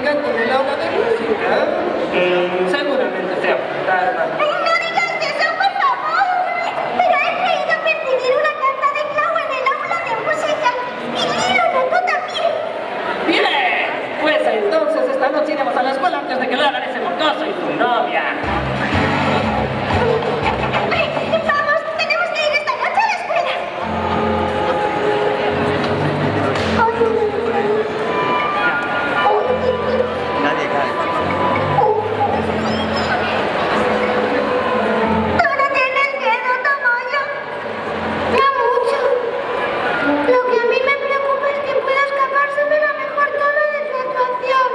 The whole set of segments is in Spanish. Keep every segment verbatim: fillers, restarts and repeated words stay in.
canto en el aula de música. Mm, seguramente sea fantasma. ¡No digas eso, por favor! Pero he creído percibir una carta de Clau en el aula de música. Y Lilo notó también. ¡Bien! Pues entonces esta noche iremos a la escuela antes de que lo hagan ese mocoso y su novia. ¡Vamos! ¡Tenemos que ir esta noche a la escuela! Nadie cae. ¿Tú no tienes miedo, Tomoyo? No mucho. Lo que a mí me preocupa es que pueda escapárseme la mejor toma de su actuación.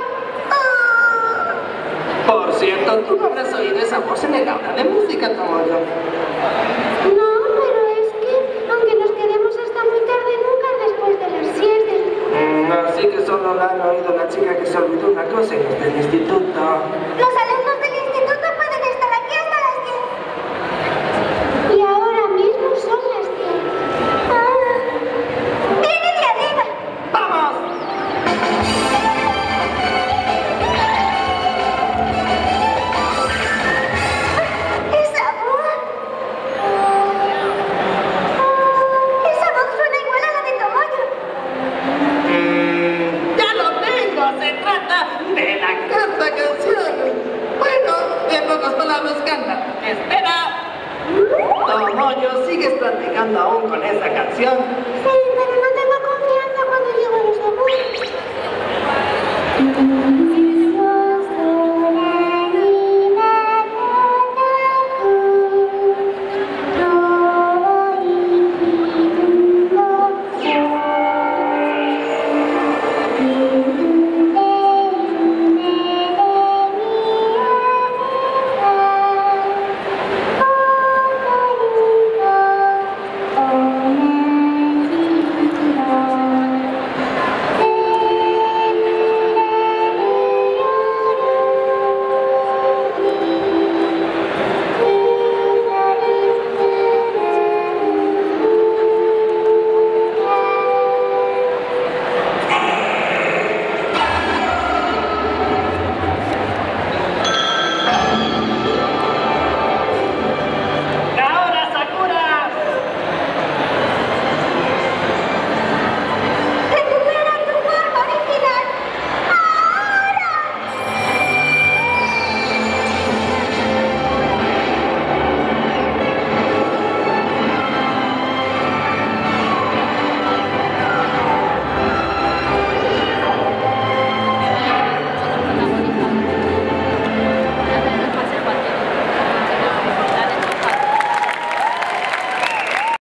Oh. Por cierto, tú no habrás oído esa voz en el aula de música, Tomoyo. No, pero es que, aunque nos quedemos hasta muy tarde, nunca es después de las siete. Mm, así que solo la han oído la chica que se olvidó una cosa en los del instituto. Los alumnos del instituto pueden estar aquí hasta las diez. Y ahora mismo son las diez. Ah, ¡viene de arriba! ¡Vamos! ¡Esa voz! ¡Esa voz suena igual a la de Tomoyo! Mm, ¡ya lo tengo! ¡Se trata de la carta canción! Bueno, en pocas palabras canta. ¡Espera! Tomoyo, ¿sigues practicando aún con esa canción? Sí, pero no tengo confianza cuando llego a los abuelos.